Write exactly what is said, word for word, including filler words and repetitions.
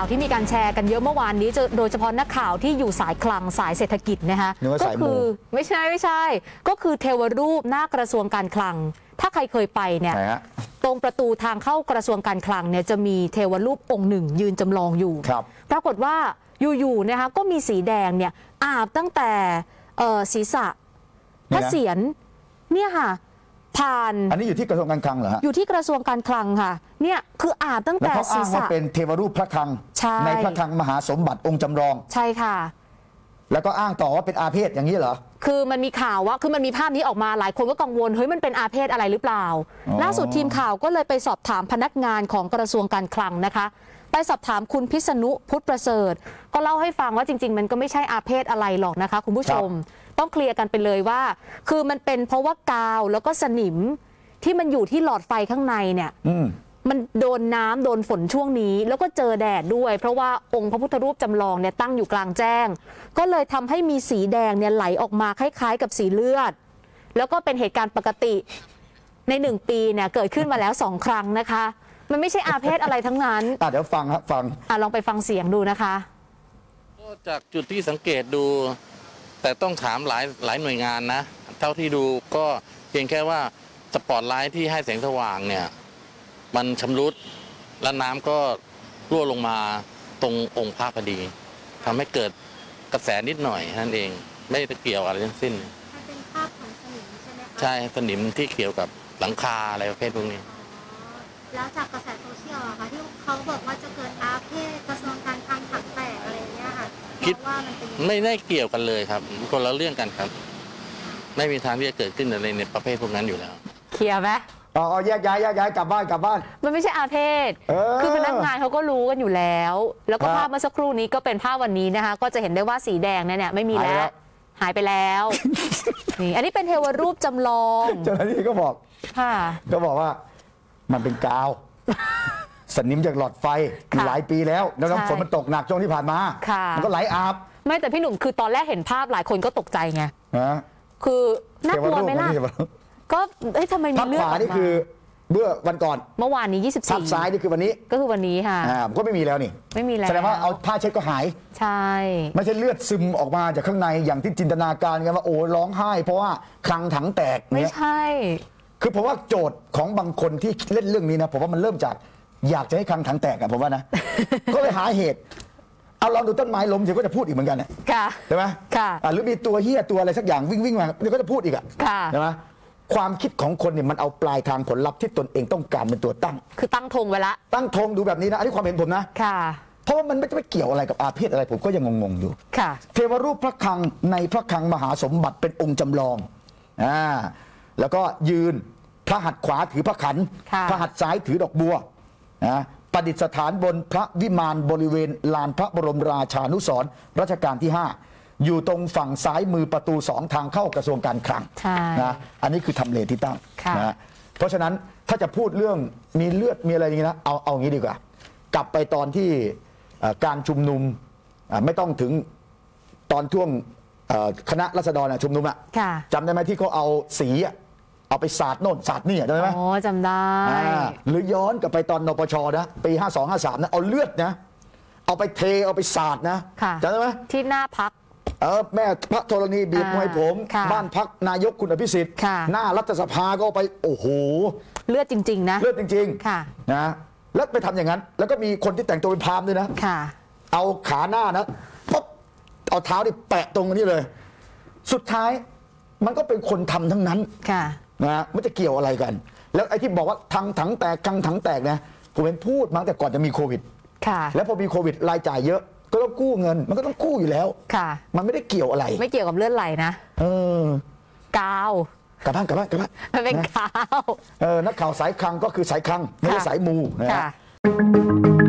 าวที่มีการแชร์กันเยอะเมื่อวานนี้โดยเฉพาะนักข่าวที่อยู่สายคลังสายเศรษฐกิจนะคะก็คือไม่ใช่ไม่ใช่ก็คือเทวรูปหน้ากระทรวงการคลังถ้าใครเคยไปเนี่ยตรงประตูทางเข้ากระทรวงการคลังเนี่ยจะมีเทวรูปองค์หนึ่งยืนจำลองอยู่ปรากฏว่าอยู่ๆนะคะก็มีสีแดงเนี่ยอาบตั้งแต่ศีรษะพระเศียรเนี่ยค่ะผ่านอันนี้อยู่ที่กระทรวงการคลังเหรอฮะอยู่ที่กระทรวงการคลังค่ะเนี่ยคืออาบตั้งแต่ศีรษะเป็นเทวรูปพระคลังในพระคลังมหาสมบัติองค์จำลองใช่ค่ะแล้วก็อ้างต่อว่าเป็นอาเพศอย่างนี้เหรอคือมันมีข่าวว่าคือมันมีภาพนี้ออกมาหลายคนก็กังวลเฮ้ยมันเป็นอาเพศอะไรหรือเปล่าล่าสุดทีมข่าวก็เลยไปสอบถามพนักงานของกระทรวงการคลังนะคะไปสอบถามคุณพิษณุพุทธประเสริฐก็เล่าให้ฟังว่าจริงๆมันก็ไม่ใช่อาเพศอะไรหรอกนะคะคุณผู้ชมต้องเคลียร์กันไปเลยว่าคือมันเป็นเพราะว่ากาวแล้วก็สนิมที่มันอยู่ที่หลอดไฟข้างในเนี่ยมันโดนน้ำโดนฝนช่วงนี้แล้วก็เจอแดดด้วยเพราะว่าองค์พระพุทธรูปจำลองเนี่ยตั้งอยู่กลางแจ้งก็เลยทำให้มีสีแดงเนี่ยไหลออกมาคล้ายๆกับสีเลือดแล้วก็เป็นเหตุการณ์ปกติในหนึ่งปีเนี่ยเกิดขึ้นมาแล้วสองครั้งนะคะมันไม่ใช่อาเพศอะไรทั้งนั้นอ่ะเดี๋ยวฟังครับฟังอ่ะลองไปฟังเสียงดูนะคะก็จากจุดที่สังเกตดูแต่ต้องถามหลายหลายหน่วยงานนะเท่าที่ดูก็เพียงแค่ว่าสปอตไลท์ที่ให้แสงสว่างเนี่ยมันชำรุดแล้วน้ำก็รั่วลงมาตรงองค์พระพอดีทำให้เกิดกระแสนิดหน่อยนั่นเองไม่ได้เกี่ยวอะไรทั้งสิ้นเป็นภาพของสนิมใช่ไหมคะใช่สนิมที่เกี่ยวกับหลังคาอะไรประเภทพวกนี้แล้วจากกระแสโซเชียลอะค่ะที่เขาบอกว่าจะเกิดอาเพศกระทรวงการคลังถังแตกอะไรเงี้ยค่ะคิดว่ามันเป็นไม่ได้เกี่ยวกันเลยครับคนละเรื่องกันครับไม่มีทางที่จะเกิดขึ้นอะไรในประเภทพวกนั้นอยู่แล้วเคลียร์ไหมอ๋อแยกย้ายแยกย้ายกลับบ้านกลับบ้านมันไม่ใช่อาเพศคือพนักงานเขาก็รู้กันอยู่แล้วแล้วก็ภาพเมื่อสักครู่นี้ก็เป็นภาพวันนี้นะคะก็จะเห็นได้ว่าสีแดงเนี่ยไม่มีแล้วหายไปแล้วนี่อันนี้เป็นเทวรูปจำลองเจ้าหน้าที่ก็บอกค่ะก็บอกว่ามันเป็นกาวสนิมจากหลอดไฟหลายปีแล้วแล้วน้ำฝนมันตกหนักช่วงที่ผ่านมามันก็ไหลอาบไม่แต่พี่หนุ่มคือตอนแรกเห็นภาพหลายคนก็ตกใจไงคือน่ากลัวไหมล่ะก็เอ้ยทำไมมีเลือดออกมานี่คือเมื่อวันก่อนเมื่อวานนี้ยี่สิบสี่ภาพซ้ายนี่คือวันนี้ก็คือวันนี้ค่ะอ่าก็ไม่มีแล้วนี่ไม่มีแล้วแสดงว่าเอาผ้าเช็ดก็หายใช่ไม่ใช่เลือดซึมออกมาจากข้างในอย่างที่จินตนาการกันว่าโอ้ร้องไห้เพราะว่าคลังถังแตกไม่ใช่คือผมว่าโจทย์ของบางคนที่เล่นเรื่องนี้นะผมว่ามันเริ่มจากอยากจะให้คลังถังแตกอะผมว่านะก็เลยหาเหตุเอาลองดูต้นไม้ล้มเดี๋ยวก็จะพูดอีกเหมือนกันค่ะใช่ไหมค่ะหรือมีตัวเหี้ยตัวอะไรสักอย่างวิ่งวิ่งมาเดี๋ยวก็จะพูดอีกอะใช่ไหมความคิดของคนเนี่ยมันเอาปลายทางผลลัพธ์ที่ตนเองต้องการเป็นตัวตั้งคือตั้งธงไว้ละตั้งธงดูแบบนี้นะอันนี้ความเห็นผมนะค่ะเพราะว่ามันไม่ไม่เกี่ยวอะไรกับอาเพศอะไรผมก็ยังงงๆอยู่ค่ะเทวรูปพระคลังในพระคลังมหาสมบัติเป็นองค์จำลองอ่าแล้วก็ยืนพระหัตถ์ขวาถือพระขันพระหัตถ์ซ้ายถือดอกบัวนะประดิษฐานบนพระวิมานบริเวณลานพระบรมราชานุสรณ์รัชกาลที่ห้าอยู่ตรงฝั่งซ้ายมือประตูสองทางเข้ากระทรวงการคลังนะอันนี้คือทำเลที่ตั้งนะเพราะฉะนั้นถ้าจะพูดเรื่องมีเลือดมีอะไรอย่างนี้นะเอาเอางี้ดีกว่ากลับไปตอนที่การชุมนุมไม่ต้องถึงตอนช่วงคณะราษฎรชุมนุมอะจำได้ไหมที่เขาเอาสีเอาไปสาดโน่นสาดนี่จำได้ไหมอ๋อจำได้หรือย้อนกลับไปตอนนปชนะปีห้าสองห้าสามนะเอาเลือดนะเอาไปเทเอาไปสาดนะจำได้ไหมที่หน้าพักเออแม่พระธรณีบีบมวยผมบ้านพักนายกคุณอภิสิทธิ์หน้ารัฐสภาก็ไปโอ้โหเลือดจริงๆนะเลือดจริงๆนะแล้วไปทำอย่างนั้นแล้วก็มีคนที่แต่งตัวเป็นพราหมณ์ด้วยนะเอาขาหน้านะปุ๊บเอาเท้านี่แปะตรงนี้เลยสุดท้ายมันก็เป็นคนทำทั้งนั้นนะมันจะเกี่ยวอะไรกันแล้วไอ้ที่บอกว่าทางถังแตกทางถังแตกนะผมเป็นพูดมาแต่ก่อนจะมีโควิดแล้วพอมีโควิดรายจ่ายเยอะก็ต้องกู้เงินมันก็ต้องกู้อยู่แล้วค่ะมันไม่ได้เกี่ยวอะไรไม่เกี่ยวกับเลือดไหลนะเออกาวกลับบ้านกลับบ้านกลับบ้านมันเป็นกาวเออนักข่าวสายคลังก็คือสายคลังไม่ใช่สายมูนะ